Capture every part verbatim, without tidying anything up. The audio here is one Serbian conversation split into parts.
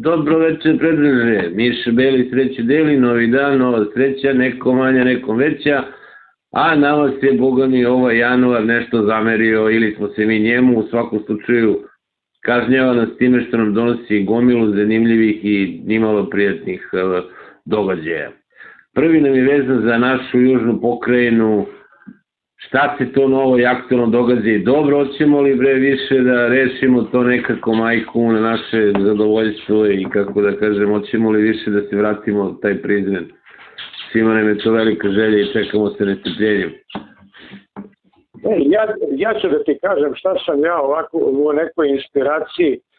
Dobro večer, predrže. Miša Beli sreće deli, novi dan, nova sreća, nekom manja, nekom veća, a nama se, Boga mi, ovaj januar nešto zamerio ili smo se mi njemu, u svakom slučaju kažnjava nas time što nam donosi gomilu zanimljivih i nimalo prijatnih događaja. Prvi nam je vezan za našu južnu pokrajinu. Šta se to novo i aktualno događa i dobro, hoćemo li bre više da rešimo to nekako, majku, na naše zadovoljstvo i kako da kažem, hoćemo li više da se vratimo taj prizren. Svima nam je to velika želja i čekamo se nestrpljenjem. E, ja, ja ću da ti kažem šta sam ja ovako u nekoj inspiraciji e,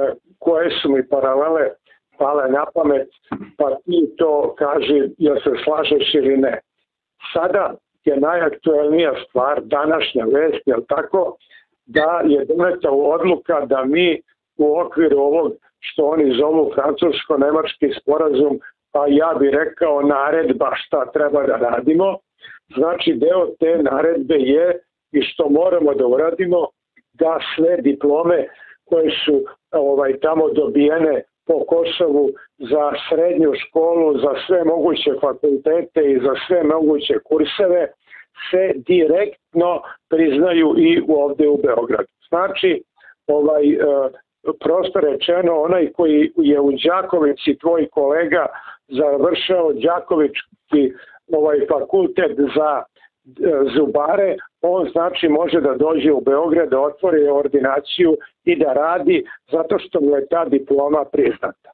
koje su mi paralele pale na pamet, pa ti to kaži jel se slažeš ili ne. Sada je najaktuelnija stvar, današnja vest, jel tako, da je doneta odluka da mi u okviru ovog što oni zovu francusko-nemački sporazum, pa ja bih rekao naredba šta treba da radimo, znači deo te naredbe je i što moramo da uradimo da sve diplome koje su ovaj, tamo dobijene po Kosovu za srednju školu, za sve moguće fakultete i za sve moguće kurseve se direktno priznaju i ovde u Beogradu. Znači, ovaj, prosto rečeno, onaj koji je u Đakovici, tvoj kolega, završao Đakovički ovaj, fakultet za zubare, on znači može da dođe u Beograd, da otvori ordinaciju i da radi zato što mu je ta diploma priznata.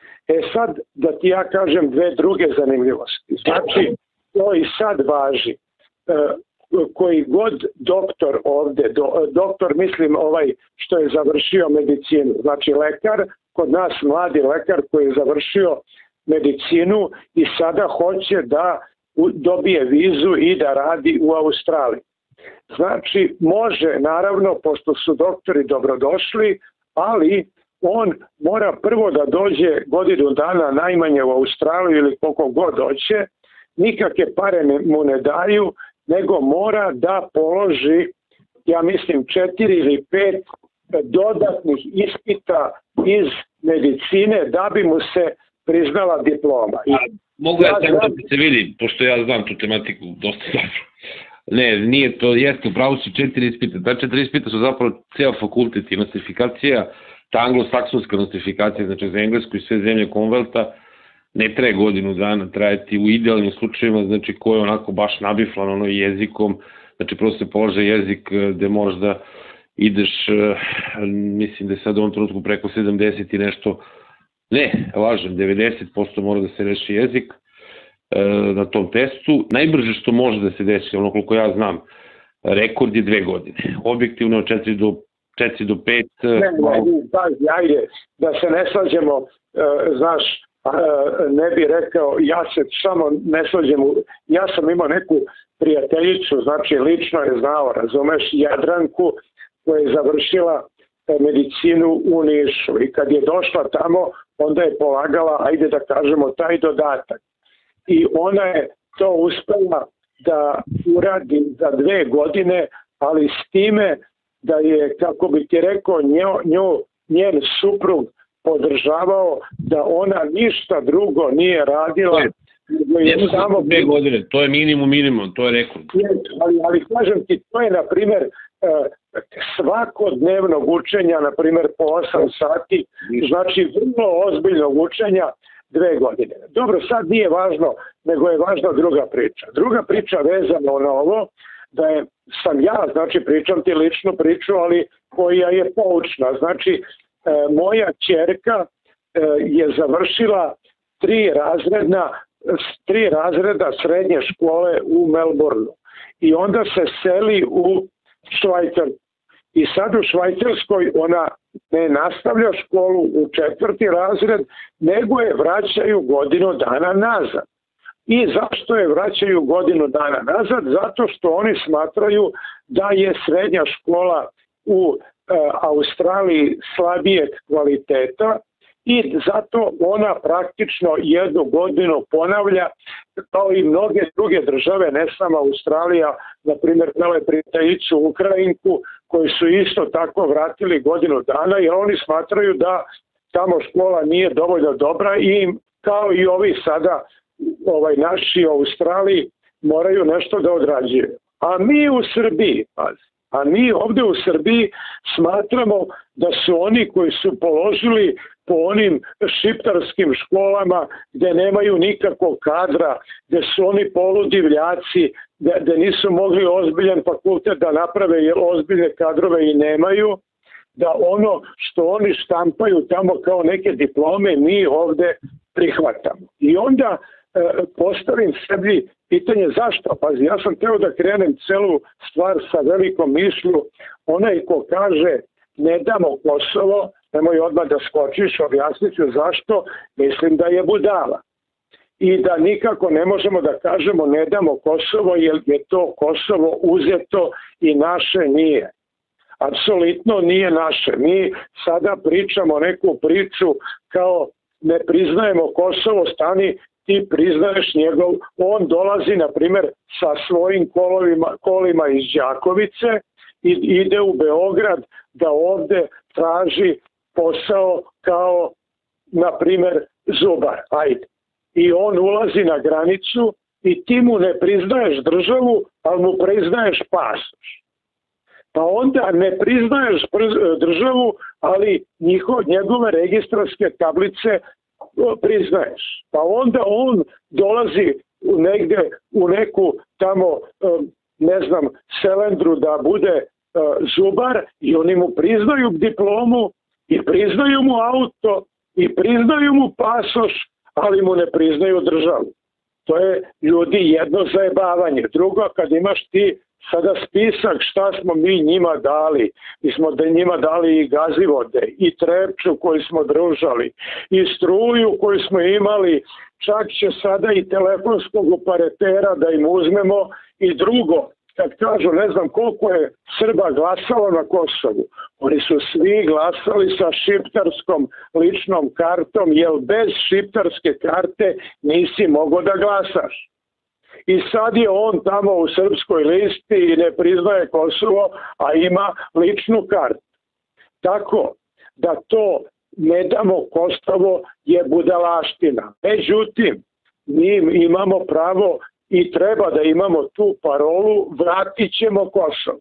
E sad, da ti ja kažem dve druge zanimljivosti. Znači, to i sad važi. E, koji god doktor ovde, do, doktor mislim ovaj što je završio medicinu, znači lekar, kod nas mladi lekar koji je završio medicinu i sada hoće da dobije vizu i da radi u Australiji. Znači, može, naravno, pošto su doktori dobrodošli, ali on mora prvo da dođe godinu dana najmanje u Australiju ili koliko god doće, nikakve pare mu ne daju, nego mora da položi, ja mislim, četiri ili pet dodatnih ispita iz medicine da bi mu se priznala diploma. I mogu ja sam da se vidi, pošto ja znam tu tematiku dosta dobro. Ne, nije to, jeste, upravo su četiri ispita. Ta četiri ispita su zapravo ceo fakultet i nostrifikacija, ta anglosaksonska nostrifikacija, znači za englesku i sve zemlje Commonwealtha, ne traje godinu dana, trajati u idealnim slučajima, znači ko je onako baš nabiflan ono jezikom, znači prosto se polože jezik gde moraš da ideš, mislim da je sad u ovom trenutku preko sedamdeset i nešto, ne, lažem, devedeset posto mora da se reši jezik e, na tom testu. Najbrže što može da se desi, ono koliko ja znam, rekord je dve godine. Objektivno od četiri do pet. Ne, ne, ne, ajde, da se ne slađemo, e, znaš, e, ne bi rekao, ja se samo ne slađem, ja sam imao neku prijateljicu, znači lično je znao, razumeš, Jadranku, koja je završila medicinu u Nišu i kad je došla tamo, onda je polagala, ajde da kažemo, taj dodatak. I ona je to uspela da uradi za dve godine, ali s time da je, kako bi ti rekao, njo, njo, njen suprug podržavao da ona ništa drugo nije radila. Ne, je samo dve godine, to je minimum minimum, to je rekord. Ali, ali kažem ti, to je, na primer, svakodnevnog učenja, na primjer po osam sati, znači vrlo ozbiljnog učenja dve godine. Dobro, sad nije važno, nego je važna druga priča. Druga priča vezana na ovo, da je, sam ja, znači pričam ti ličnu priču, ali koja je poučna. Znači, e, moja ćerka e, je završila tri razredna, tri razreda srednje škole u Melbourneu i onda se seli u Švajcar. I sad u Švajcarskoj ona ne nastavlja školu u četvrti razred, nego je vraćaju godinu dana nazad. I zašto je vraćaju godinu dana nazad? Zato što oni smatraju da je srednja škola u e, Australiji slabijeg kvaliteta i zato ona praktično jednu godinu ponavlja, kao i mnoge druge države, ne samo Australija, na primjer imale prijateljicu Ukrajinku, koji su isto tako vratili godinu dana, jer oni smatraju da tamo škola nije dovoljno dobra i kao i ovi sada ovaj naši u Australiji moraju nešto da odrađuju. A mi u Srbiji, a mi ovde u Srbiji smatramo da su oni koji su položili po onim šiptarskim školama gde nemaju nikakvog kadra, gde su oni poludivljaci, gde, gde nisu mogli ozbiljan fakultet da naprave jer ozbiljne kadrove i nemaju, da ono što oni štampaju tamo kao neke diplome mi ovde prihvatamo. I onda e, postavim sebi pitanje zašto? Pazi, ja sam teo da krenem celu stvar sa velikom mišlju. Onaj ko kaže ne damo Kosovo, nemoj odmah da skočiš, objasnit ću zašto, mislim da je budala. I da nikako ne možemo da kažemo ne damo Kosovo jer je to Kosovo uzeto i naše nije. Apsolutno nije naše. Mi sada pričamo neku priču kao ne priznajemo Kosovo, stani ti priznaješ njegov, on dolazi na primjer sa svojim kolovima, kolima iz Đakovice i ide u Beograd da ovde traži posao kao na primjer zubar, ajde. I on ulazi na granicu i ti mu ne priznaješ državu, ali mu priznaješ pasoš. Pa onda ne priznaješ državu, ali njihov, njegove registarske tablice priznaješ. Pa onda on dolazi negde u neku tamo, ne znam, selendru da bude zubar i oni mu priznaju diplomu i priznaju mu auto i priznaju mu pasoš, ali mu ne priznaju državu. To je ljudi jedno zajebavanje. Drugo, kad imaš ti sada spisak šta smo mi njima dali, mi smo da njima dali i gazivode, i Trepču koju smo držali, i struju koju smo imali, čak će sada i telefonskog operatera da im uzmemo. I drugo, kad kažu ne znam koliko je Srba glasalo na Kosovu, oni su svi glasali sa šiptarskom ličnom kartom, jer bez šiptarske karte nisi mogao da glasaš. I sad je on tamo u srpskoj listi i ne priznaje Kosovo, a ima ličnu kartu. Tako da to ne damo Kosovo je budalaština. Međutim, mi imamo pravo i treba da imamo tu parolu vratit ćemo Kosovo.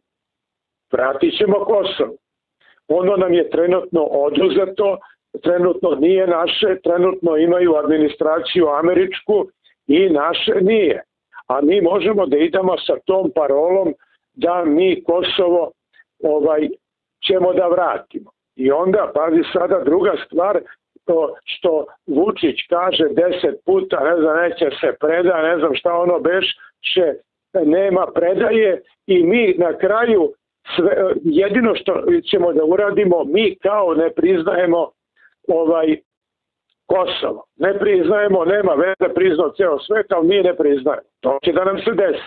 Vratit ćemo Kosovo. Ono nam je trenutno oduzeto, trenutno nije naše, trenutno imaju administraciju američku i naše nije. A mi možemo da idemo sa tom parolom da mi Kosovo ovaj, ćemo da vratimo. I onda, pazi sada druga stvar, to što Vučić kaže deset puta, ne znam, neće se preda, ne znam šta ono beše, nema predaje i mi na kraju sve, jedino što ćemo da uradimo, mi kao ne priznajemo ovaj Kosovo. Ne priznajemo, nema veze, priznao ceo svet, ali mi ne priznajemo. To će da nam se desi.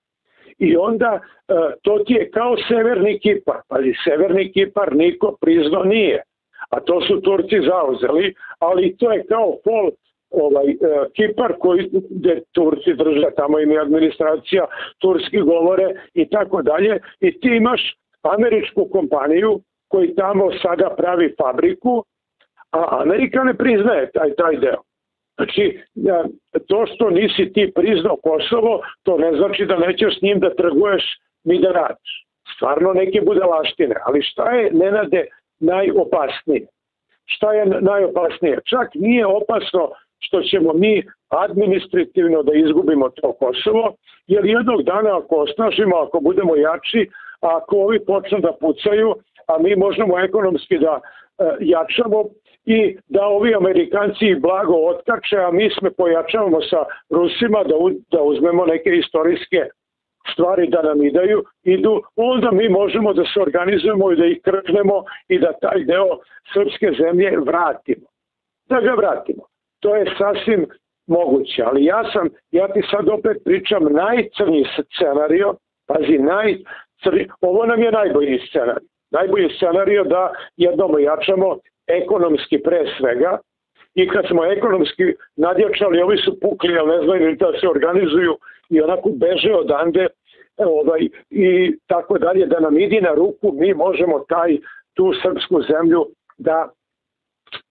I onda to ti je kao Severni Kipar. Ali Severni Kipar niko priznao nije. A to su Turci zauzeli, ali to je kao pol ovaj, Kipar koji gde Turci drže, tamo im je administracija, turski govore i tako dalje. I ti imaš američku kompaniju koji tamo sada pravi fabriku, a Amerika ne priznaje taj, taj deo. Znači, to što nisi ti priznao Kosovo, to ne znači da nećeš s njim da trguješ ni da radiš. Stvarno neke budalaštine. Ali šta je, Nenade, najopasnije? Šta je najopasnije? Čak nije opasno što ćemo mi administrativno da izgubimo to Kosovo, jer jednog dana ako osnažimo, ako budemo jači, a ako ovi počnu da pucaju, a mi možemo ekonomski da e, jačamo, i da ovi Amerikanci blago otkače, a mi sme pojačavamo sa Rusima da, u, da uzmemo neke istorijske stvari da nam idaju, idu, onda mi možemo da se organizujemo i da ih krknemo i da taj deo srpske zemlje vratimo. Da ga vratimo. To je sasvim moguće, ali ja sam, ja ti sad opet pričam najcrnji scenario, pazi, najcrnji, ovo nam je najbolji scenario. Najbolji scenario da jednom jačamo ekonomski pre svega i kad smo ekonomski nadjačali, ovi su pukli, ali ne znaju da se organizuju i onako beže odande ovaj, i tako dalje, da nam idi na ruku, mi možemo taj, tu srpsku zemlju da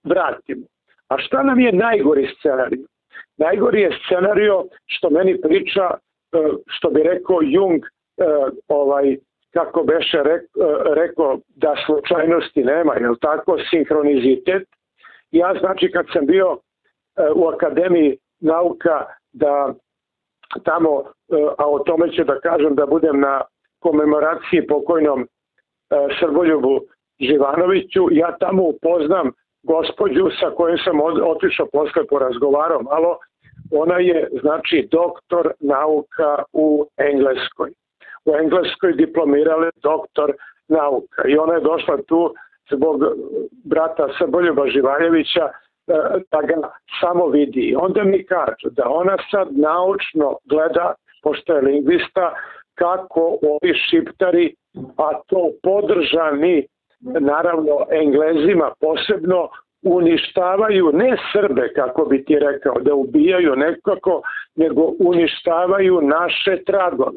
vratimo. A šta nam je najgori scenarij? Najgori je scenario što meni priča, što bi rekao Jung, ovaj, kako beše rekao da slučajnosti nema, je li tako, sinhronizitet. Ja znači kad sam bio u Akademiji nauka da tamo, a o tome ću da kažem da budem na komemoraciji pokojnom Srboljubu Živanoviću, ja tamo upoznam gospođu sa kojom sam otišao posle porazgovarao malo, ona je znači doktor nauka u Engleskoj. U Engleskoj diplomirala doktor nauka i ona je došla tu zbog brata Srboljuba Živaljevića da ga samo vidi. I onda mi kaže da ona sad naučno gleda, pošto je lingvista, kako ovi šiptari, a to podržani naravno Englezima posebno, uništavaju ne Srbe, kako bi ti rekao, da ubijaju nekako, nego uništavaju naše tragove.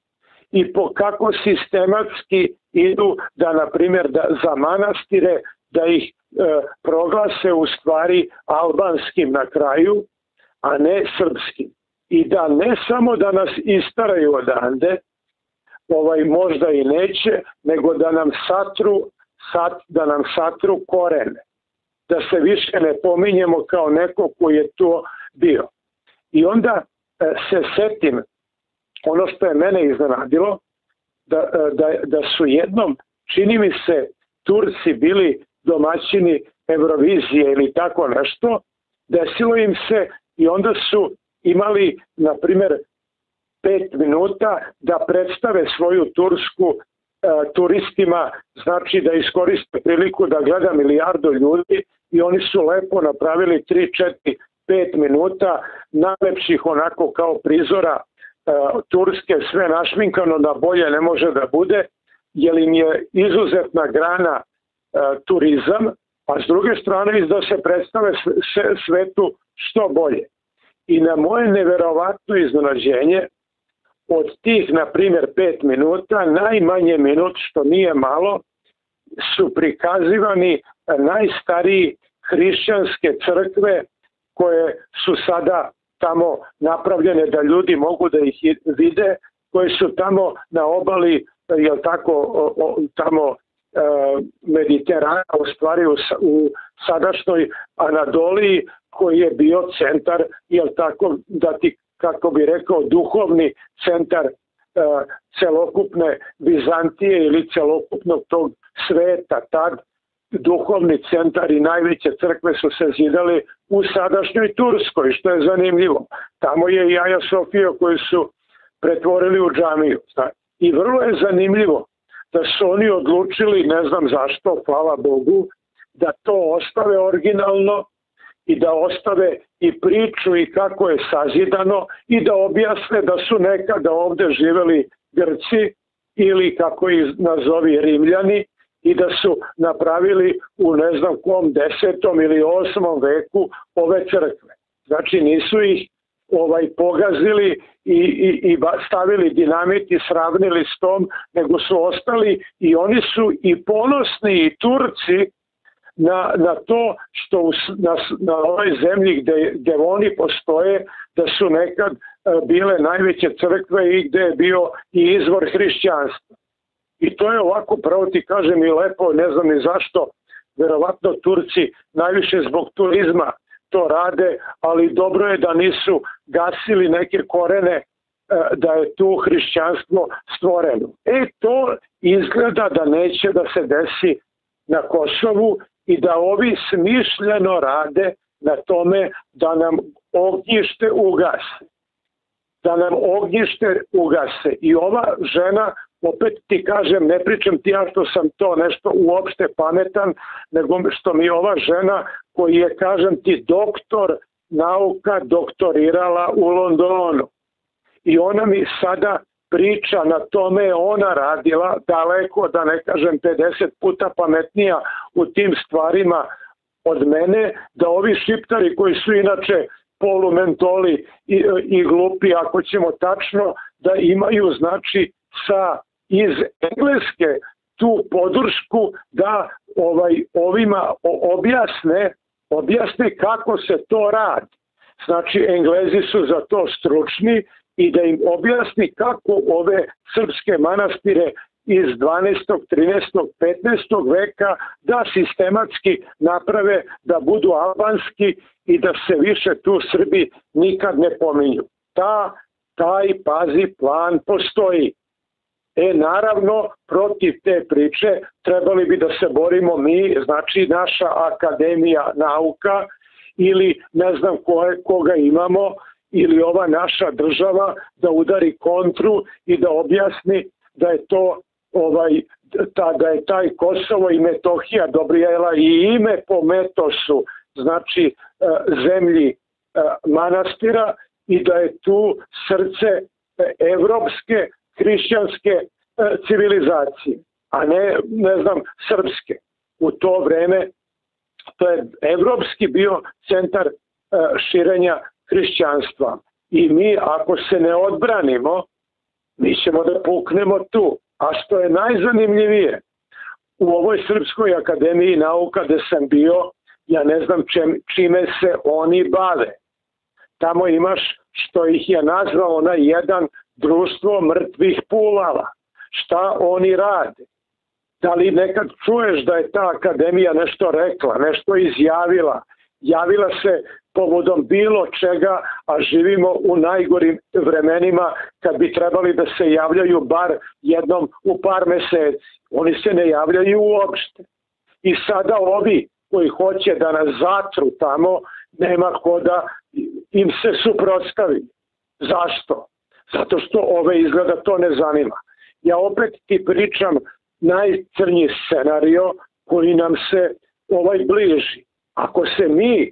I po kako sistematski idu da, na primjer, da, za manastire, da ih e, proglase u stvari albanskim na kraju, a ne srpskim. I da ne samo da nas istaraju odande, ovaj, možda i neće, nego da nam satru, sat, da nam satru korene. Da se više ne pominjemo kao neko koji je to bio. I onda e, se setim, ono što je mene iznenadilo, da, da, da su jednom, čini mi se, Turci bili domaćini Eurovizije ili tako nešto, desilo im se i onda su imali, na primjer, pet minuta da predstave svoju Tursku e, turistima, znači da iskoriste priliku da gleda milijardu ljudi i oni su lepo napravili tri, četiri, pet minuta najlepših onako kao prizora e, Turske, sve našminkano da bolje ne može da bude, jer im je izuzetna grana e, turizam, a s druge strane da se predstave svetu što bolje. I na moje neverovatno iznenađenje, od tih, na primjer, pet minuta, najmanje minut, što nije malo, su prikazivani najstariji hrišćanske crkve koje su sada tamo napravljene da ljudi mogu da ih vide, koje su tamo na obali, jel tako, o, o, tamo e, Mediterana, u stvari u, u sadašnjoj Anadoliji, koji je bio centar, jel tako, da ti, kako bi rekao, duhovni centar e, celokupne Bizantije ili celokupnog tog sveta. Tad duhovni centar i najveće crkve su se zidali u sadašnjoj Turskoj, što je zanimljivo. Tamo je i Aja Sofija koju su pretvorili u džamiju. I vrlo je zanimljivo da su oni odlučili, ne znam zašto, hvala Bogu, da to ostave originalno i da ostave i priču i kako je sazidano i da objasne da su nekada ovde živeli Grci ili kako ih nazovi Rimljani i da su napravili u ne znam kom desetom ili osmom veku ove crkve. Znači nisu ih ovaj pogazili i, i, i stavili dinamit i sravnili s tom, nego su ostali i oni su i ponosni i Turci na, na to što u, na, na ovoj zemlji gde, gde oni postoje, da su nekad bile najveće crkve i gde je bio i izvor hrišćanstva. I to je ovako, pravo ti kažem, i lepo, ne znam ni zašto, verovatno Turci najviše zbog turizma to rade, ali dobro je da nisu gasili neke korene da je tu hrišćanstvo stvoreno. E to izgleda da neće da se desi na Kosovu i da ovi smišljeno rade na tome da nam ognjište ugase. Da nam ognjište ugase. I ova žena, opet ti kažem, ne pričam ti ja što sam to nešto uopšte pametan, nego što mi ova žena koji je, kažem ti, doktor nauka doktorirala u Londonu. I ona mi sada priča, na tome je ona radila, daleko, da ne kažem pedeset puta pametnija u tim stvarima od mene, da ovi šiptari koji su inače polumentoli i, i glupi, ako ćemo tačno, da imaju znači sa iz Engleske tu podršku da ovaj ovima objasne objasne kako se to radi. Znači, Englezi su za to stručni i da im objasni kako ove srpske manastire iz dvanaestog, trinaestog, petnaestog veka da sistematski naprave da budu albanski i da se više tu Srbi nikad ne pominju. Ta, taj, pazi, plan postoji. E, naravno, protiv te priče trebali bi da se borimo mi, znači naša akademija nauka ili ne znam koje, koga imamo, ili ova naša država da udari kontru i da objasni da je to ovaj, ta, da je taj Kosovo i Metohija dobrijela i ime po Metosu, znači zemlji manastira, i da je tu srce evropske hrišćanske civilizacije, a ne, ne znam, srpske. U to vreme to je evropski bio centar širenja hrišćanstva. I mi, ako se ne odbranimo, mi ćemo da puknemo tu. A što je najzanimljivije, u ovoj Srpskoj akademiji nauka gde sam bio, ja ne znam čime se oni bave. Tamo imaš, što ih je nazvao onaj jedan, društvo mrtvih pulala. Šta oni rade? Da li nekad čuješ da je ta akademija nešto rekla, nešto izjavila, javila se povodom bilo čega, a živimo u najgorim vremenima kad bi trebali da se javljaju bar jednom u par meseci. Oni se ne javljaju uopšte. I sada ovi koji hoće da nas zatru tamo, nema ko da im se suprotstavi. Zašto? Zato što ove izgleda to ne zanima. Ja opet ti pričam najcrnji scenario koji nam se ovaj bliži. Ako se mi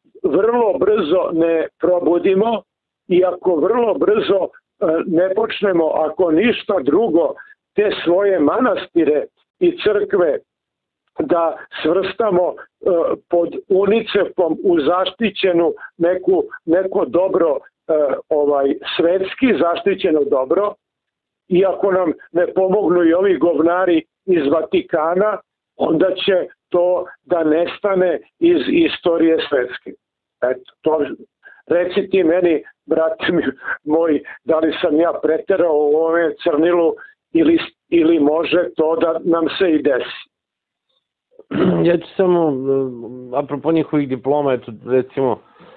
vrlo brzo ne probudimo i ako vrlo brzo ne počnemo, ako ništa drugo, te svoje manastire i crkve da svrstamo pod UNICEF-om u zaštićenu neku, neko dobro, ovaj svetski zaštićeno dobro, i ako nam ne pomognu i ovi govnari iz Vatikana, onda će to da nestane iz istorije svetske. Eto, to, reci ti meni, brate moj, da li sam ja preterao u ovome crnilu ili, ili može to da nam se i desi. Ja ću samo, apropo njihovih diploma, eto, recimo,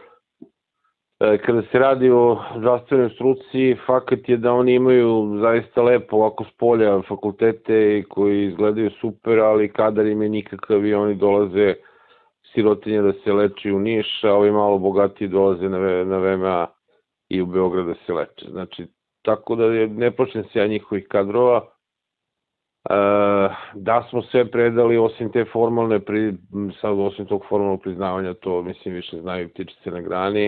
kada se radi o zdravstvenoj struci, fakat je da oni imaju zaista lepo ovako s polja fakultete koji izgledaju super, ali kadar im je nikakav i oni dolaze sirotinje da se leči u Niš, a ovi malo bogatiji dolaze na, na V M A i u Beograd da se leče. Znači, tako da je, ne počne se ja njihovih kadrova. E, da smo sve predali osim te formalne, pri, sad osim tog formalnog priznavanja, to mislim više znaju ptičice na grani.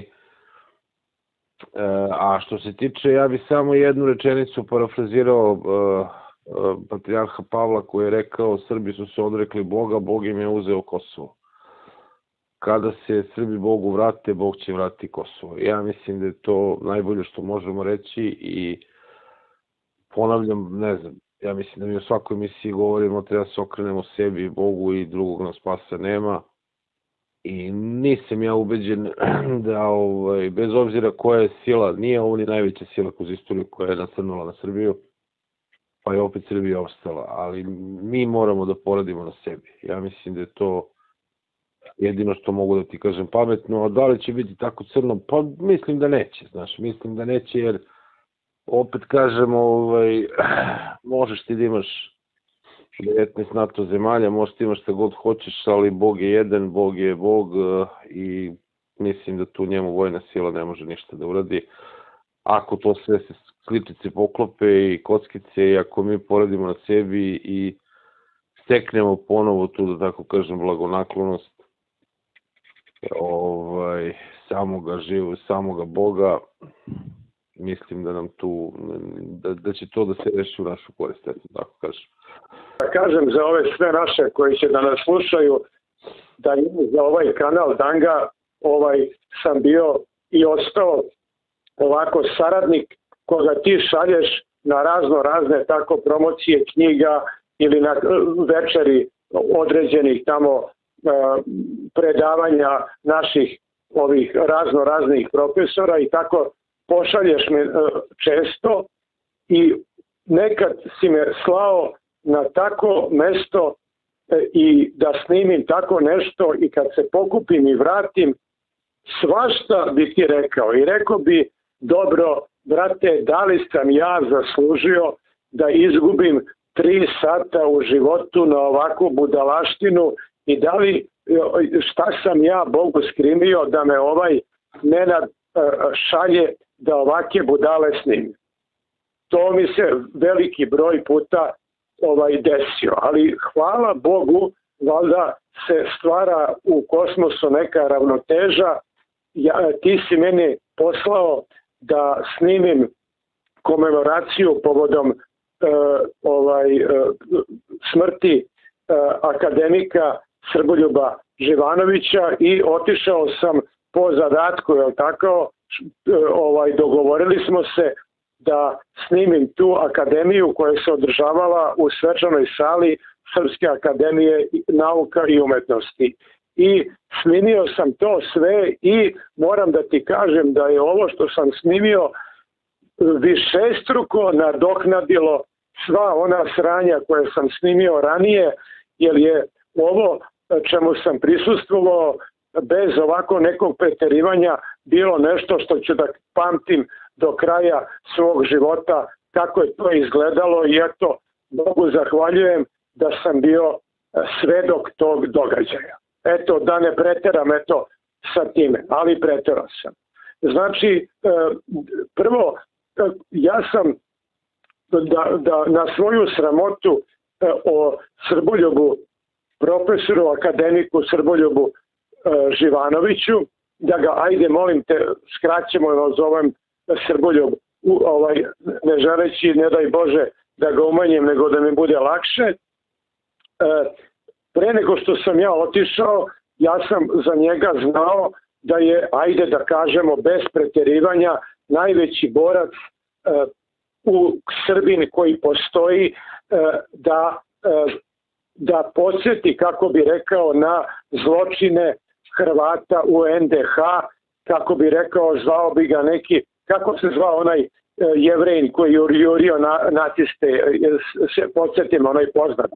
A što se tiče, ja bih samo jednu rečenicu parafrazirao uh, uh, patrijarha Pavla koji je rekao: Srbi su se odrekli Boga, Bog im je uzeo Kosovo. Kada se Srbi Bogu vrate, Bog će vratiti Kosovo. Ja mislim da je to najbolje što možemo reći i ponavljam, ne znam, ja mislim da mi u svakoj emisiji govorimo treba se okrenemo sebi, Bogu, i drugog nas spasa nema. I nisam ja ubeđen da, ovaj, bez obzira koja je sila, nije ovo ni najveća sila kroz istoriju koja je nasrnula na Srbiju, pa je opet Srbija ostala, ali mi moramo da poradimo na sebi. Ja mislim da je to jedino što mogu da ti kažem pametno, a da li će biti tako crno? Pa mislim da neće, znaš, mislim da neće, jer opet kažem, ovaj, možeš ti da imaš devetnaest NATO zemalja, možeš ti imaš šta god hoćeš, ali Bog je jedan, Bog je Bog i mislim da tu njemu vojna sila ne može ništa da uradi. Ako to sve se kličice poklope i kockice i ako mi poradimo na sebi i steknemo ponovo tu, da tako kažem, blagonaklonost ovaj, samoga živu, samoga Boga, mislim da nam tu, da, da će to da se reši u našu korist, tako kažem. Da kažem za ove sve naše koji će da nas slušaju, da je za ovaj kanal Danga ovaj, sam bio i ostao ovako saradnik koga ti šalješ na razno razne tako promocije knjiga ili na večeri određenih tamo predavanja naših ovih razno raznih profesora i tako pošalješ me često i nekad si me slao na tako mesto i da snimim tako nešto i kad se pokupim i vratim, svašta bi ti rekao i rekao bi, dobro, brate, da li sam ja zaslužio da izgubim tri sata u životu na ovakvu budalaštinu i da li, šta sam ja Bogu skrimio da me ovaj Nenad šalje da ovake budale snimim. To mi se veliki broj puta ovaj desio, ali hvala Bogu, valjda se stvara u kosmosu neka ravnoteža. Ja, ti si meni poslao da snimim komemoraciju povodom uh, ovaj uh, smrti uh, akademika Srboljuba Živanovića i otišao sam po zadatku, je tako, ovaj, dogovorili smo se da snimim tu akademiju koja se održavala u svečanoj sali Srpske akademije nauka i umetnosti. I snimio sam to sve i moram da ti kažem da je ovo što sam snimio višestruko nadoknadilo sva ona sranja koje sam snimio ranije, jer je ovo čemu sam prisustvovao bez ovako nekog preterivanja bilo nešto što ću da pamtim do kraja svog života, kako je to izgledalo i eto, Bogu zahvaljujem da sam bio svedok tog događaja. Eto, da ne preteram eto sa time, ali preterao sam. Znači, prvo, ja sam da, da na svoju sramotu o Srboljubu, profesoru, akademiku Srboljubu Živanoviću, da ga, ajde, molim te, skraćemo, zovem Srboljub, ovaj, ne želeći, ne daj Bože, da ga umanjem, nego da mi bude lakše. Pre nego što sam ja otišao, ja sam za njega znao da je, ajde da kažemo, bez preterivanja, najveći borac u Srbiji koji postoji da, da podsjeti, kako bi rekao, na zločine Hrvata u en de ha, kako bi rekao, zvao bi ga neki, kako se zvao onaj Jevrejin koji je jurio na, naciste, se podsjetim, onaj poznat.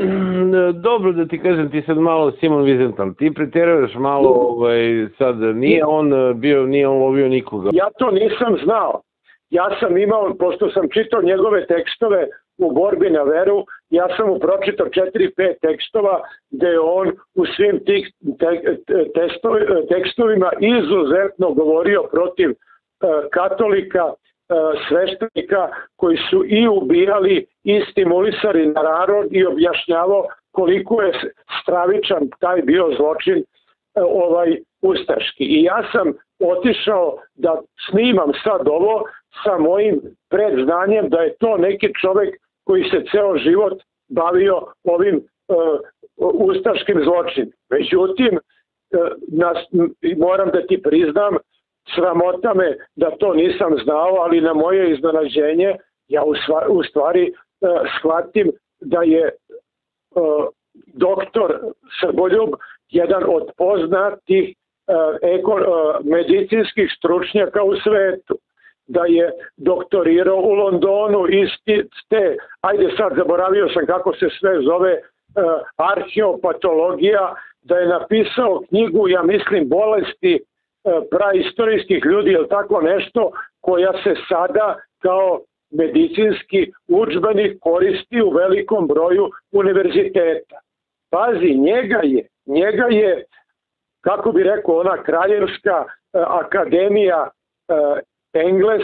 Dobro da ti kažem, ti sad malo Simon Vizentan, ti preteruješ malo, ovaj, sad nije on bio, nije on lovio nikoga. Ja to nisam znao. Ja sam imao, pošto sam čitao njegove tekstove u borbi na veru, ja sam mu pročitao četiri pet tekstova gde je on u svim tih te, te, tekstovima izuzetno govorio protiv uh, katolika, sveštenika koji su i ubijali i stimulisali narod i objašnjavao koliko je stravičan taj bio zločin ovaj ustaški. I ja sam otišao da snimam sad ovo sa mojim predznanjem da je to neki čovek koji se ceo život bavio ovim uh, ustaškim zločinom. Međutim, uh, nas, moram da ti priznam, sramota me da to nisam znao, ali na moje iznenađenje ja u stvari uh, shvatim da je uh, doktor Srboljub jedan od poznatih uh, eko, uh, medicinskih stručnjaka u svetu, da je doktorirao u Londonu iz te, ajde sad zaboravio sam kako se sve zove, uh, arheopatologija, da je napisao knjigu, ja mislim, bolesti praistorijskih ljudi, ili tako nešto, koja se sada kao medicinski udžbenik koristi u velikom broju univerziteta. Pazi, njega je, njega je, kako bi rekao, ona kraljevska akademija Engles,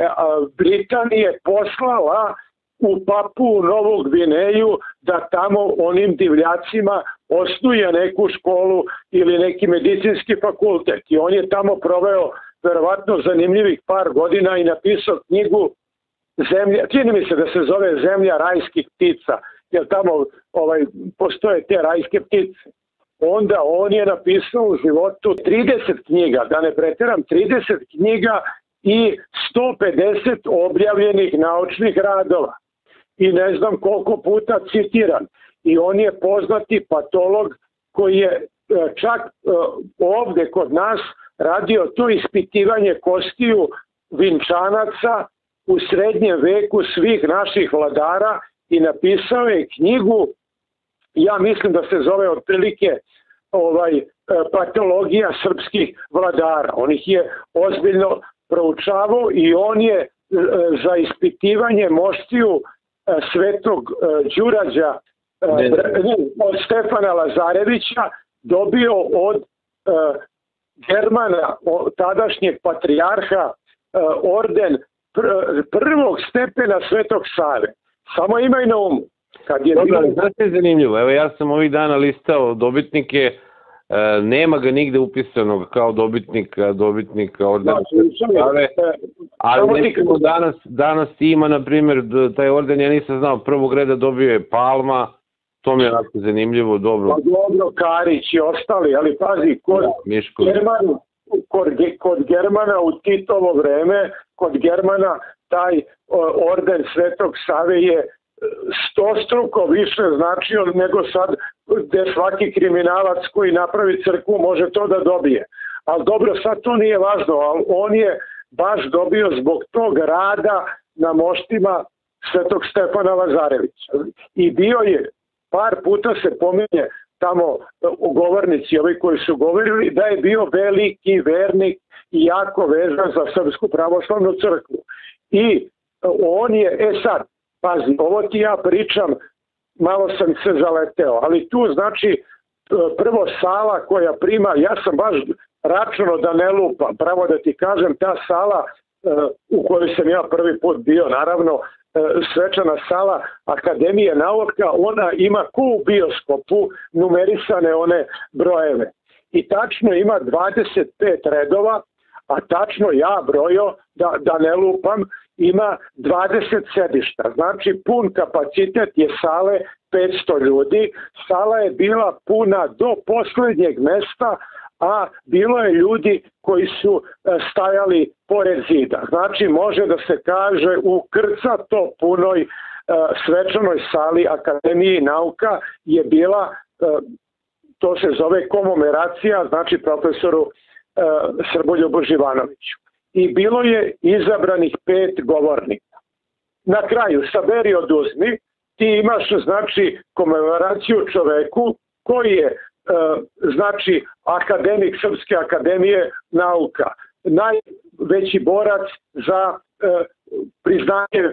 Britanije poslala u Papuu Novu Gvineju da tamo onim divljacima osnuje neku školu ili neki medicinski fakultet. I on je tamo proveo verovatno zanimljivih par godina i napisao knjigu Zemlja, čini mi se da se zove Zemlja rajskih ptica, jer tamo ovaj, postoje te rajske ptice. Onda on je napisao u životu trideset knjiga, da ne preteram, trideset knjiga i sto pedeset objavljenih naučnih radova. I ne znam koliko puta citiran. I on je poznati patolog koji je čak ovde kod nas radio to ispitivanje kostiju Vinčanaca u srednjem veku svih naših vladara i napisao je knjigu, ja mislim da se zove otprilike ovaj, patologija srpskih vladara. On ih je ozbiljno proučavao i on je za ispitivanje moštiju Svetog Đurađa od Stefana Lazarevića dobio od Germana, tadašnjeg patrijarha, orden prvog stepena Svetog Save. Samo imaj na umu. Kad je Dobro, bilo... Znate je zanimljivo, evo ja sam ovih dana listao dobitnike, e, nema ga nigde upisanog kao dobitnika, dobitnika ordena Svetog Save, ali nekako danas, danas ima, na primjer, taj orden, ja nisam znao, prvog reda dobio je Palma, to mi je onako zanimljivo, dobro. Pa dobro, Karić i ostali, ali pazi, kod, ja, Germanu, kod, kod Germana u Titovo vreme, kod Germana taj orden Svetog Save je stostruko više značio nego sad gde svaki kriminalac koji napravi crkvu može to da dobije. Ali dobro, sad to nije važno, ali on je baš dobio zbog tog rada na moštima Svetog Stefana Lazarevića. I bio je, par puta se pominje tamo u govornici, ovi koji su govorili, da je bio veliki vernik i jako vezan za Srpsku pravoslavnu crkvu. I on je, e sad, pazi, ovo ti ja pričam, malo sam se zaleteo, ali tu znači prvo sala koja prima, ja sam baš računao da ne lupam, pravo da ti kažem, ta sala u kojoj sam ja prvi put bio, naravno, svečana sala Akademije nauka, ona ima ko u bioskopu numerisane one brojeve. I tačno ima dvadeset pet redova, a tačno ja brojo, da, da ne lupam, ima dvadeset sedišta. Znači pun kapacitet je sale petsto ljudi. Sala je bila puna do poslednjeg mesta, a bilo je ljudi koji su stajali pored zida. Znači može da se kaže u krcato punoj svečanoj sali Akademije nauka je bila, to se zove komemoracija, znači profesoru Srboljubu Živanoviću. I bilo je izabranih pet govornika. Na kraju, saberi oduzmi, ti imaš znači komemoraciju čoveku koji je znači akademik Srpske akademije nauka, najveći borac za priznanje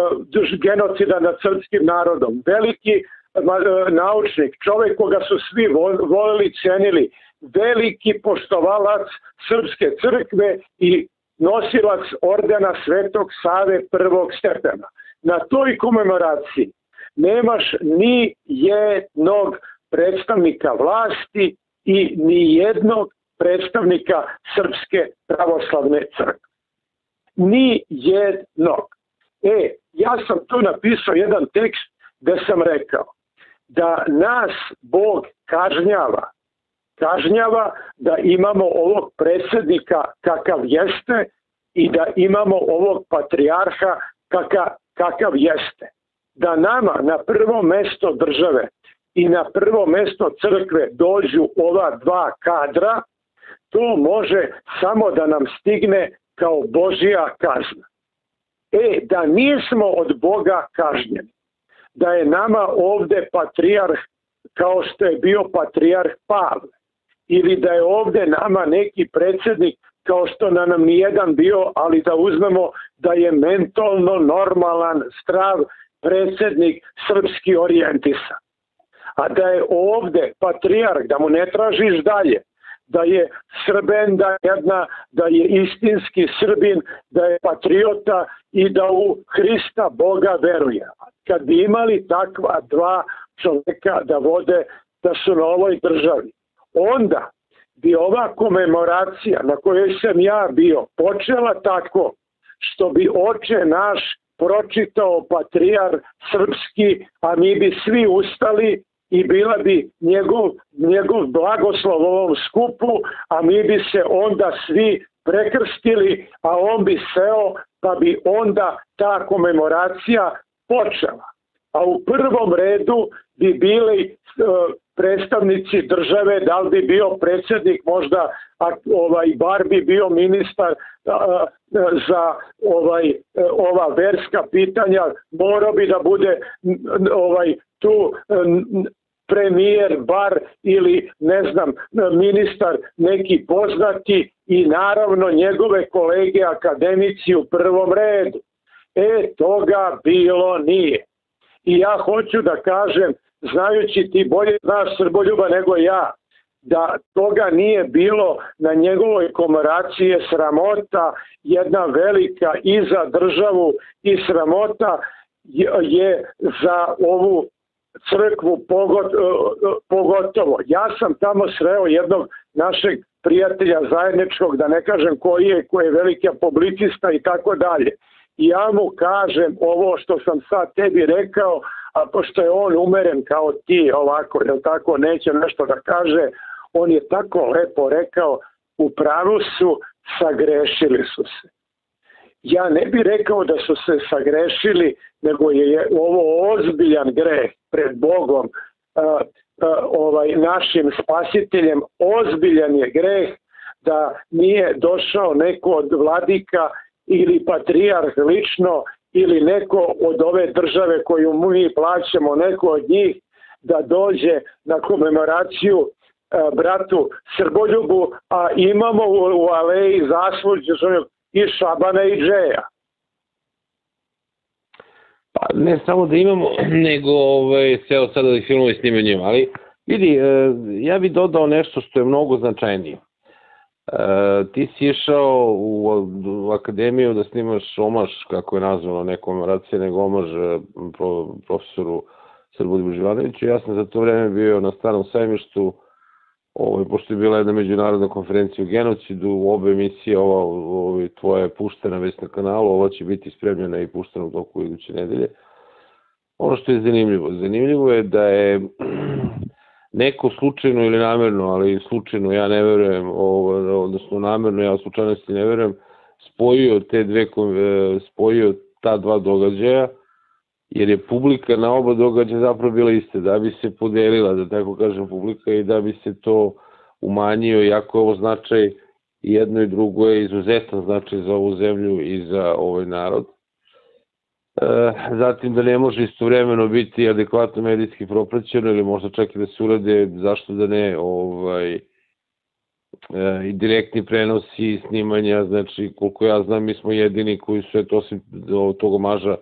genocida nad srpskim narodom, veliki naučnik, čovek koga su svi volili, cenili, veliki poštovalac Srpske crkve i nosilac ordena Svetog Save prvog stepena. Na toj komemoraciji nemaš ni jednog predstavnika vlasti i ni jednog predstavnika Srpske pravoslavne crkve. Ni jednog. E, ja sam tu napisao jedan tekst gde sam rekao da nas Bog kažnjava, kažnjava da imamo ovog predsjednika kakav jeste i da imamo ovog patrijarha kakav, kakav jeste. Da nama na prvo mesto države i na prvo mesto crkve dođu ova dva kadra, to može samo da nam stigne kao Božja kazna. E, da nismo od Boga kažnjeni, da je nama ovde patrijarh kao što je bio patrijarh Pavle, ili da je ovde nama neki predsjednik kao što na nam nijedan bio, ali da uzmemo da je mentalno normalan, zdrav predsjednik srpski orijentisan. A da je ovde patrijarh, da mu ne tražiš dalje, da je Srbenda jedna, da je istinski Srbin, da je patriota i da u Hrista Boga veruje. Kad bi imali takva dva čoveka da vode, da su na ovoj državi, onda bi ova komemoracija na kojoj sam ja bio počela tako što bi oče naš pročitao patrijar srpski, a mi bi svi ustali i bila bi njegov, njegov blagoslov ovom skupu, a mi bi se onda svi prekrstili, a on bi seo, pa bi onda ta komemoracija počela. A u prvom redu bi bili predstavnici države, da li bi bio predsjednik, možda ovaj, bar bi bio ministar a, za ovaj, ova verska pitanja, morao bi da bude ovaj, tu premijer bar ili ne znam ministar neki poznati i naravno njegove kolege akademici u prvom redu. E, toga bilo nije. I ja hoću da kažem, znajući ti bolje znaš Srboljuba nego ja, da toga nije bilo na njegovoj komemoraciji je sramota, jedna velika i za državu i sramota je za ovu crkvu pogotovo. Ja sam tamo sreo jednog našeg prijatelja zajedničkog, da ne kažem koji je, koji je veliki publicista i tako dalje. I ja mu kažem ovo što sam sad tebi rekao, a pošto je on umeren kao ti ovako, jel tako, neće nešto da kaže, on je tako lepo rekao, u pravu su, sagrešili su se. Ja ne bih rekao da su se sagrešili, nego je ovo ozbiljan greh pred Bogom, a, a, ovaj, našim spasiteljem, ozbiljan je greh da nije došao neko od vladika ili patrijarh lično ili neko od ove države koju mi plaćamo, neko od njih, da dođe na komemoraciju a, bratu Srboljubu, a imamo u, u aleji zaslužnog i Šabana i Džeja. Pa ne samo da imamo, nego ovaj, se od sada da filmovi snime njima, ali vidi, ja bih dodao nešto što je mnogo značajnije. Ti si išao u, u akademiju da snimaš omaž, kako je nazvano, ne komemoracija, nego omaž pro, profesoru Srboljubu Živanoviću. Ja sam za to vreme bio na Starom sajmištu, Ovo, pošto je bila jedna međunarodna konferencija o genocidu, obe emisije, ova ovo, tvoja je puštena već na kanalu, ova će biti spremljena i puštena u toku iduće nedelje. Ono što je zanimljivo, zanimljivo je da je neko slučajno ili namerno, ali slučajno ja ne verujem, ovo, odnosno namerno ja u slučajnosti ne verujem, spojio te dve, spojio ta dva događaja, jer je publika na oba događaja zapravo bila iste, da bi se podelila, da tako kažem, publika i da bi se to umanjio, iako je ovo značaj jedno i drugo je izuzetan značaj za ovu zemlju i za ovaj narod. E, zatim da ne može istovremeno biti adekvatno medijski propraćeno ili možda čak i da se urade, zašto da ne, ovaj, e, i direktni prenosi, snimanja, znači koliko ja znam mi smo jedini koji su, eto, osim tog omaža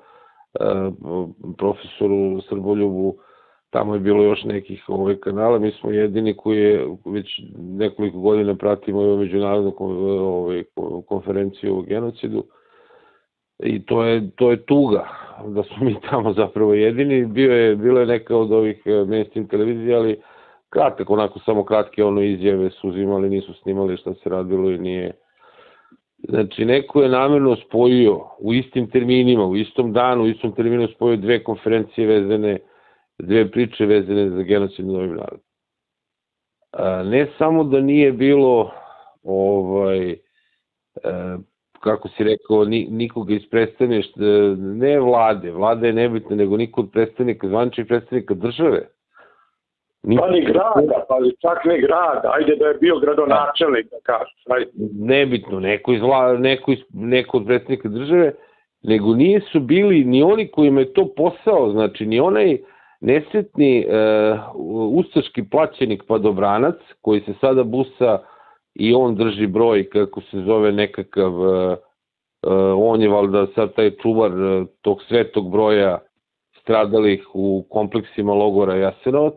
profesoru Srboljubu, tamo je bilo još nekih ovaj kanala, mi smo jedini koji je već nekoliko godina pratimo ovu međunarodnu ovaj, konferenciju o genocidu i to je, to je tuga da smo mi tamo zapravo jedini. Bio je, bilo je neka od ovih mainstream televizija, ali kratak, onako samo kratke ono izjave su uzimali, nisu snimali šta se radilo i nije. Znači, neko je namerno spojio u istim terminima, u istom danu, u istom terminu spojio dve konferencije vezane, dve priče vezane za genocid nad ovim narodom. Ne samo da nije bilo, ovaj, kako si rekao, nikoga iz predstavništva, ne vlade, vlada je nebitna, nego niko od predstavnika, zvaničnih predstavnika države. Pa ni grada, pa čak ni grada, ajde da je bio gradonačelnik, da kažeš. Nebitno, neko, iz vla, neko, iz, neko od predstavnika države, nego nije su bili ni oni kojima je to posao, znači ni onaj nesretni uh, ustaški plaćenik padobranac, koji se sada busa i on drži broj, kako se zove nekakav, uh, uh, on je valjda sad taj čuvar uh, tog svetog broja stradalih u kompleksima logora Jasenovac.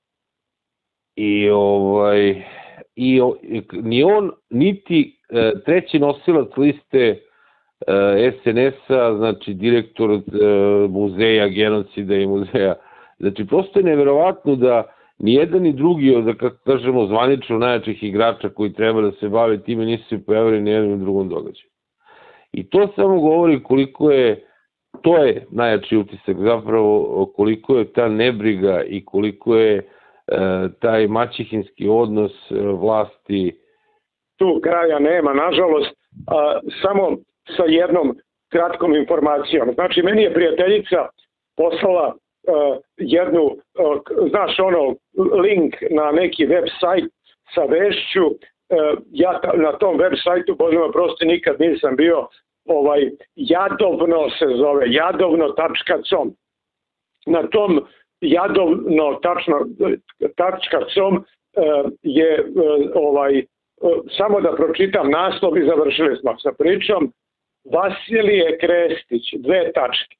I ovaj i ni on niti e, treći nosilac liste e, es en es-a, znači direktor e, muzeja genocida i muzeja. Znači prosto je neverovatno da ni jedan ni drugi od, da kako kažemo, zvanično najjačih igrača koji treba da se bave time nisu se pojavili ni jednom drugom događaju. I to samo govori koliko je, to je najjači utisak zapravo, koliko je ta nebriga i koliko je taj maćehinski odnos vlasti. Tu kraja nema, nažalost, a, samo sa jednom kratkom informacijom. Znači, meni je prijateljica poslala jednu, znaš ono, link na neki web sajt sa vešću. Ja na tom web sajtu, Bože me prosti, nikad nisam bio, ovaj, Jadovno se zove, jadovno tačka com. Na tom jadovno tačka com je ovaj, samo da pročitam naslov i završili smo sa pričom. Vasilije Krestić, dve tačke.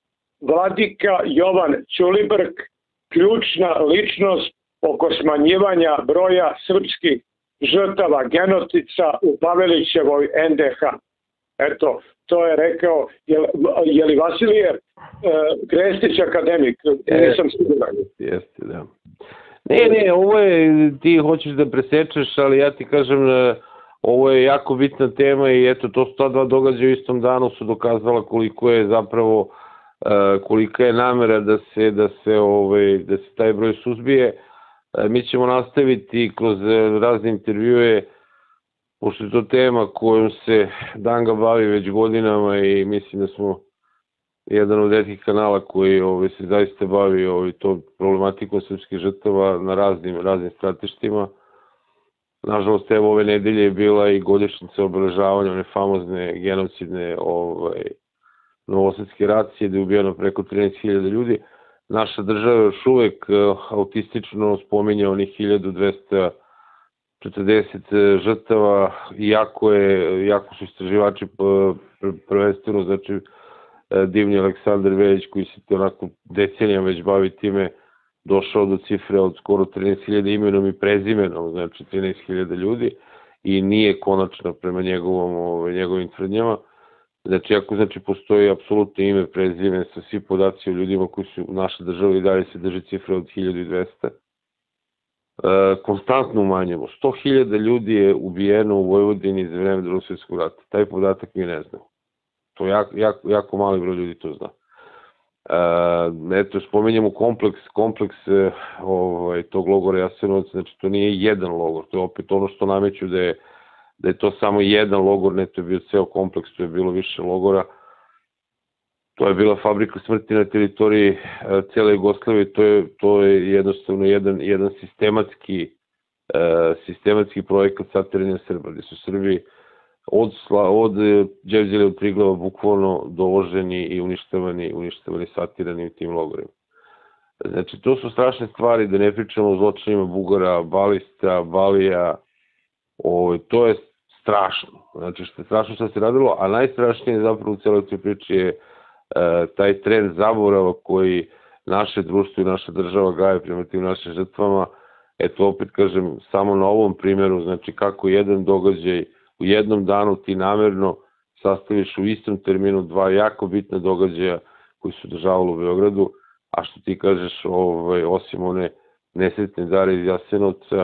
Vladika Jovan Ćulibrk, ključna ličnost oko smanjivanja broja srpskih žrtava genocida u Pavelićevoj en de ha. Eto, to je rekao, je, je li Vasilije e, Krestić akademik? Nisam siguran. Jeste, da. Ne, ne, ovo je, ti hoćeš da presečeš, ali ja ti kažem, ovo je jako bitna tema i eto, to su ta dva događaja u istom danu su dokazala koliko je zapravo, kolika je namera da se, da se, ovaj, da se taj broj suzbije. Mi ćemo nastaviti kroz razne intervjue, pošto je to tema kojom se Danga bavi već godinama i mislim da smo jedan od retkih kanala koji ovaj, se zaista bavi ovaj, to problematikom srpskih žrtava na raznim, raznim stratištima. Nažalost, evo ove nedelje je bila i godišnjica obeležavanja one famozne genocidne ovaj, novosadske racije, gde je ubijeno preko trinaest hiljada ljudi. Naša država još uvek autistično spominja onih hiljadu dvesta četrdeset žrtava, iako, je, iako su istraživači prvenstveno, znači divni Aleksandar Veljić, koji se onako decenijama već bavi time, došao do cifre od skoro trinaest hiljada imenom i prezimenom, znači trinaest hiljada ljudi, i nije konačno prema njegovom, ovaj, njegovim tvrdnjama. Znači, ako znači, postoji apsolutno ime, prezime sa svi podaci o ljudima koji su u našoj državi i dalje se drži cifre od hiljadu dvesta. E, konstantno umanjamo. sto hiljada ljudi je ubijeno u Vojvodini za vreme Drugog svjetskog rata. Taj podatak mi ne znamo. To je jako, jako, jako mali broj ljudi to zna. E, eto, spomenjamo kompleks, kompleks ovaj, tog logora Jasenovac, znači to nije jedan logor, to je opet ono što nameću da je da je to samo jedan logor, ne, to je bio ceo kompleks, to je bilo više logora. To je bila fabrika smrti na teritoriji cele Jugoslavije, to je, to je jednostavno jedan, jedan sistematski, sistematski projekat satiranja Srba, gde su Srbi od, od Đevđelja od Triglava bukvalno doloženi i uništavani, uništavani, satirani u tim logorima. Znači, to su strašne stvari, da ne pričamo o zločinima Bugara, Balista, Balija. O, to je strašno, znači što je strašno što se radilo, a najstrašnije zapravo u celoj toj priči je e, taj trend zaborava koji naše društvo i naša država gaje prema tim našim žrtvama. Eto, opet kažem, samo na ovom primjeru, znači kako jedan događaj u jednom danu ti namerno sastaviš u istom terminu dva jako bitna događaja koji su državali u Beogradu, a što ti kažeš, ovaj, osim one nesretne Dare iz Jasenovca,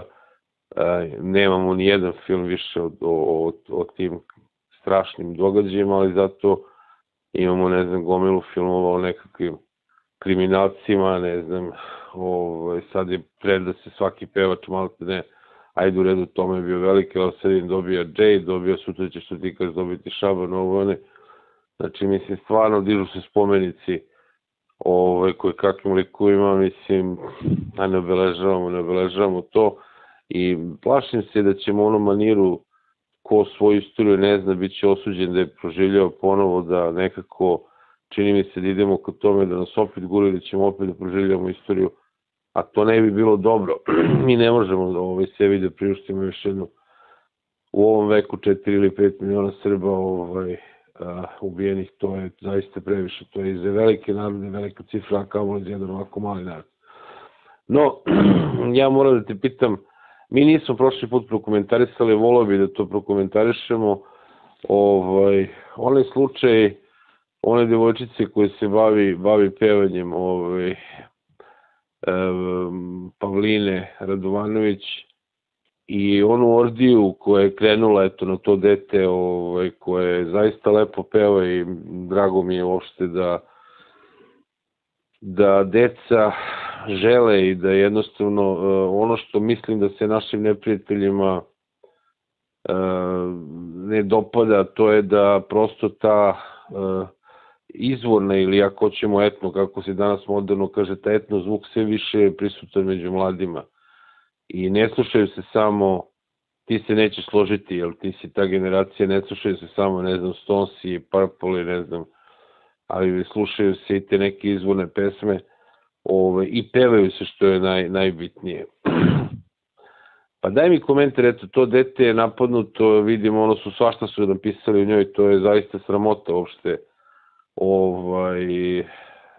nemamo ni jedan film više o, o, o tim strašnim događajima, ali zato imamo, ne znam, gomilu filmova o nekakvim kriminalcima, ne znam, ovaj, sad je pred da se svaki pevač malo ne, ajde u redu, tome je bio veliki, ali sad im dobija Jay, dobija sutra će što ti kažeš dobiti Šaban, ovo ne. Znači, mislim, stvarno dižu se spomenici ovaj, koji kakvim likovima, mislim, a ne obeležavamo, ne obeležavamo to. I plašim se da ćemo u onom maniru ko svoju istoriju ne zna, bit će osuđen da je proživljao ponovo, da nekako čini mi se da idemo kod tome da nas opet guri, da ćemo opet da proživljamo istoriju, a to ne bi bilo dobro. Mi ne možemo da ovaj sebi da priuštimo još jednu u ovom veku četiri ili pet miliona Srba ovaj, a, ubijenih, to je zaista previše, to je i za velike narode velika cifra, a kao za jedan ovako mali narod. No, ja moram da te pitam, mi nismo prošli put prokomentarisali, volao bi da to prokomentarišemo, ovaj, onaj slučaj, one devojčice koje se bavi, bavi pevanjem, ovaj, e, Pavline Radovanović, i onu ordiju koja je krenula eto, na to dete, ovaj, koje zaista lepo peva i drago mi je uopšte da da deca žele i da jednostavno ono što mislim da se našim neprijateljima ne dopada, to je da prosto ta izvorna ili ako ćemo etno, kako se danas moderno kaže, ta etno zvuk sve više prisutan među mladima. I ne slušaju se samo, ti se nećeš složiti, jer ti si ta generacija, ne slušaju se samo, ne znam, Stones i Purple, ne znam, ali slušaju se i te neke izvorne pesme ove, i pevaju se, što je naj, najbitnije. Pa daj mi komentar, eto, to dete je napadnuto, vidimo, ono su svašta su napisali u njoj, to je zaista sramota uopšte, ovaj, e,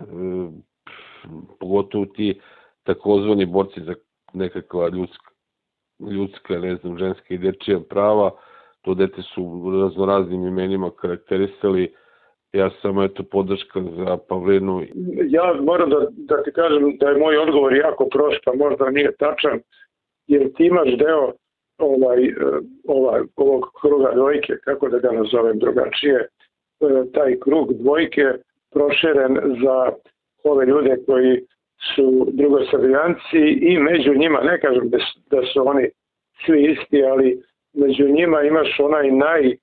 pogotovo ti takozvani borci za nekakva ljudska, ljudska, ne znam, ženska i dečija prava, to dete su raznoraznim imenima karakterisali. Ja sam, eto, podrška za Pavlinu. Ja moram da, da ti kažem da je moj odgovor jako prost, pa možda nije tačan, jer ti imaš deo ovaj, ovaj, ovog kruga dvojke, kako da ga nazovem drugačije, taj krug dvojke proširen za ove ljude koji su drugosrbijanci i među njima, ne kažem da su oni svi isti, ali među njima imaš onaj naj,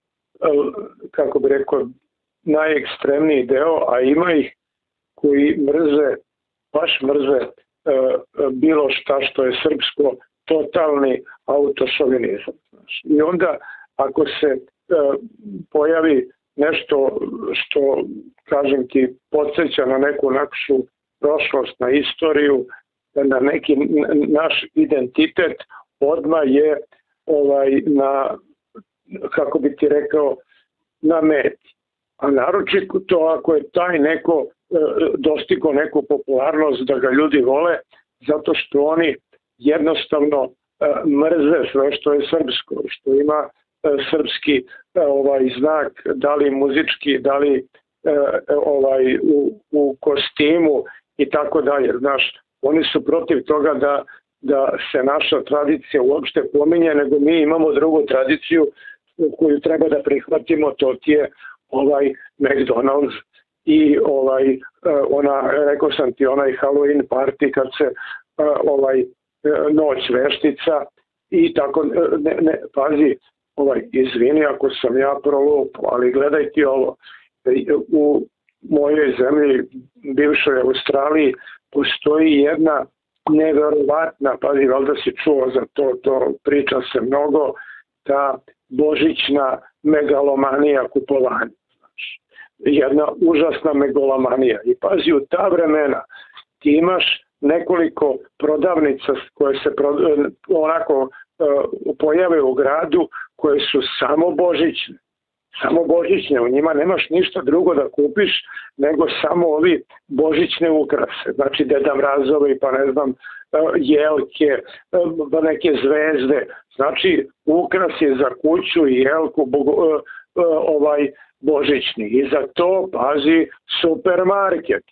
kako bi rekao, najekstremniji deo, a ima ih koji mrze, baš mrze bilo šta što je srpsko, totalni autošovinizam. I onda ako se pojavi nešto što, kažem ti, podsjeća na neku našu prošlost, na istoriju, na neki naš identitet, odmah je ovaj, na, kako bi ti rekao, na meti. A naročito to ako je taj neko dostigo neku popularnost da ga ljudi vole, zato što oni jednostavno mrze sve što je srpsko, što ima srpski ovaj znak, da li muzički, da li ovaj u, u kostimu i tako dalje. Znaš, oni su protiv toga da, da se naša tradicija uopšte pominje, nego mi imamo drugu tradiciju koju treba da prihvatimo, to ti je ovaj McDonald's i ovaj ona, rekao sam ti, onaj Halloween party kad se ovaj noć veštica i tako, ne, ne, pazi, ovaj, izvini ako sam ja prolupo, ali gledaj ti ovo, u mojoj zemlji, bivšoj Australiji, postoji jedna neverovatna, pazi, valjda si čuo za to, to priča se mnogo, ta božićna megalomanija kupovanja. Jedna užasna megalomanija. I pazi, u ta vremena ti imaš nekoliko prodavnica koje se onako pojave u gradu, koje su samo božićne. Samo božićne, u njima nemaš ništa drugo da kupiš nego samo ovi božićne ukrase. Znači Deda Mrazove, pa ne znam, jelke, pa neke zvezde. Znači ukras je za kuću i jelku ovaj božićni. I za to, pazi, supermarket.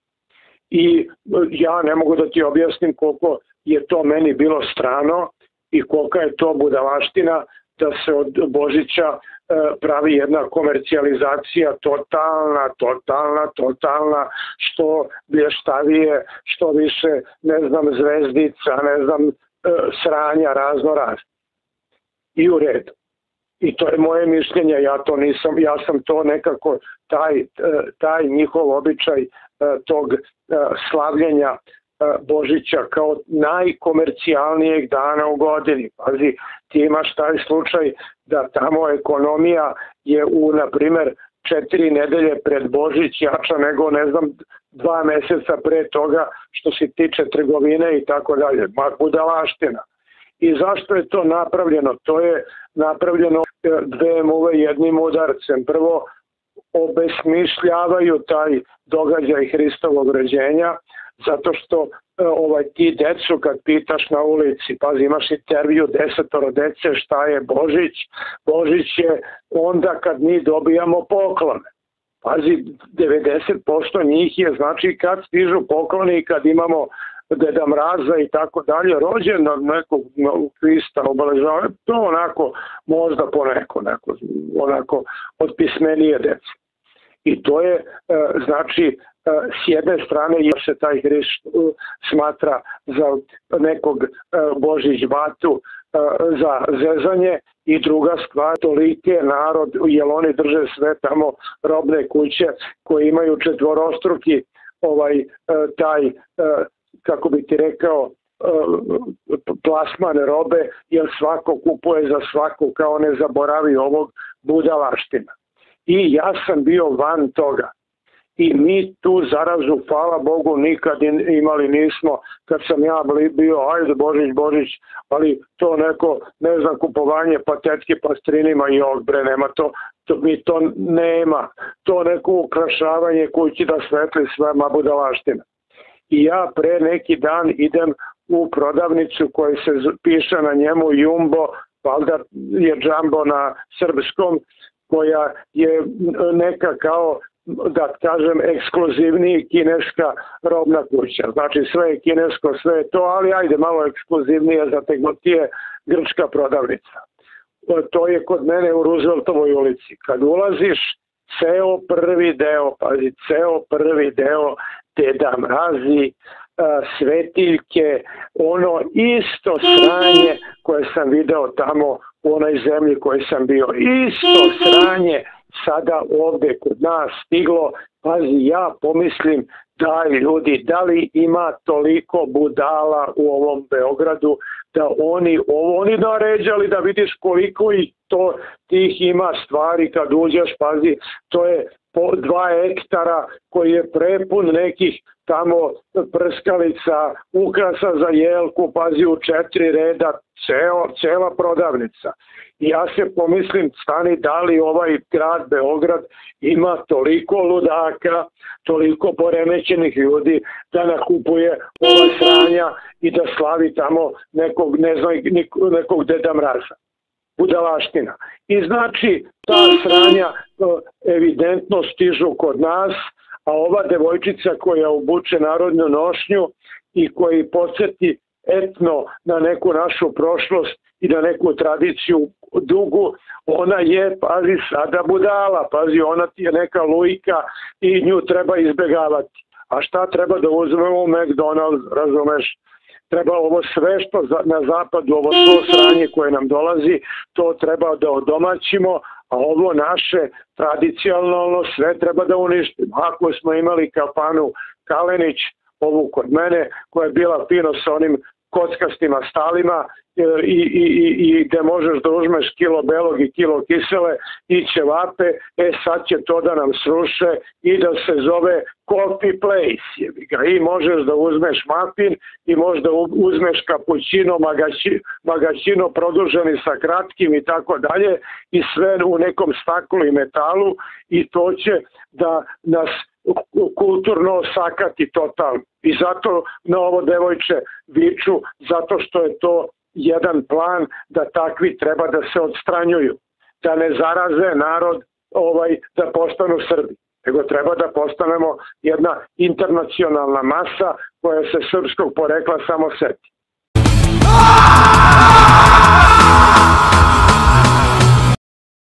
I ja ne mogu da ti objasnim koliko je to meni bilo strano i kolika je to budalaština da se od Božića pravi jedna komercijalizacija totalna, totalna, totalna, što blještavije, što više, ne znam, zvezdica, ne znam, sranja razno razno. I u redu. I to je moje mišljenje, ja to nisam, ja sam to nekako, taj, taj njihov običaj tog slavljenja Božića kao najkomercijalnijeg dana u godini. Pazi, ti imaš taj slučaj da tamo ekonomija je u, na primer, četiri nedelje pred Božić jača nego, ne znam, dva meseca pre toga što se tiče trgovine i tako dalje. Ma budalaština. I zašto je to napravljeno? To je napravljeno dve muve jednim udarcem. Prvo, obesmišljavaju taj događaj Hristovog rođenja, zato što ovaj, ti decu kad pitaš na ulici, pazi, imaš intervju desetoro dece šta je Božić, Božić je onda kad mi dobijamo poklone. Pazi, devedeset posto njih je, znači kad stižu pokloni i kad imamo Deda Mraza i tako dalje, rođen od nekog Hrista obeležava, to onako možda poneko, neko, onako od pismenije dece. I to je, znači, s jedne strane jer se taj Hrist smatra za nekog Božić batu za zezanje I druga stvar, tolike narod, jer oni drže sve tamo robne kuće koje imaju četvorostruki ovaj taj, kako bi ti rekao, plasman robe, jer svako kupuje za svaku, kao ne zaboravi ovog budalaština. I ja sam bio van toga. I mi tu zarazu, hvala Bogu, nikad imali nismo, kad sam ja bio, ajde Božić, Božić, ali to neko, ne znam, kupovanje patetke pastrinima i og, bre, nema to, to, mi to nema. To neko ukrašavanje kući da svetli sve, ma budalaština. I ja pre neki dan idem u prodavnicu koja se piše na njemu Jumbo, valjda je džambo na srpskom, koja je neka kao, da kažem, ekskluzivniji kineska robna kuća. Znači sve je kinesko, sve je to, ali ajde malo ekskluzivnije, zategnutije grčka prodavnica. To je kod mene u Rooseveltovoj ulici. Kad ulaziš, ceo prvi deo, pazi, ceo prvi deo, Deda Mrazi, svetiljke, ono isto sranje koje sam video tamo u onoj zemlji koje sam bio. Isto sranje sada ovde kod nas stiglo. Pazi, ja pomislim, daj ljudi, da li ima toliko budala u ovom Beogradu da oni ovo oni naređali, da vidiš koliko i to tih ima stvari kad uđeš, pazi, to je po dva hektara koji je prepun nekih tamo prskalica, ukrasa za jelku, pazi, u četiri reda, ceo, cela prodavnica. I ja se pomislim, stani, da li ovaj grad Beograd ima toliko ludaka, toliko poremećenih ljudi da nakupuje ova sranja i da slavi tamo nekog, ne znam, nekog Deda Mraza. Budalaština. I znači, ta sranja evidentno stižu kod nas, a ova devojčica koja obuče narodnu nošnju i koji podsjeti etno na neku našu prošlost i na neku tradiciju dugu, ona je, pazi, sada budala, pazi, ona ti je neka lujka i nju treba izbegavati. A šta treba da uzmemo u McDonald's, razumeš? Treba ovo sve što na zapadu, ovo svo sranje koje nam dolazi, to treba da odomaćimo, a ovo naše tradicionalno sve treba da uništimo. Ako smo imali kafanu Kalenić, ovu kod mene, koja je bila fino sa onim kockastima stalima i, i, i, i gde možeš da uzmeš kilo belog i kilo kisele i ćevape, e sad će to da nam sruše i da se zove coffee place. I možeš da uzmeš muffin i možeš da uzmeš cappuccino, magaćino produženi sa kratkim i tako dalje i sve u nekom staklu i metalu i to će da nas kulturno sakati totalno. I zato na ovo devojče viču, zato što je to jedan plan da takvi treba da se odstranjuju, da ne zaraze narod ovaj da postanu Srbi, nego treba da postanemo jedna internacionalna masa koja se srpskog porekla samo seti.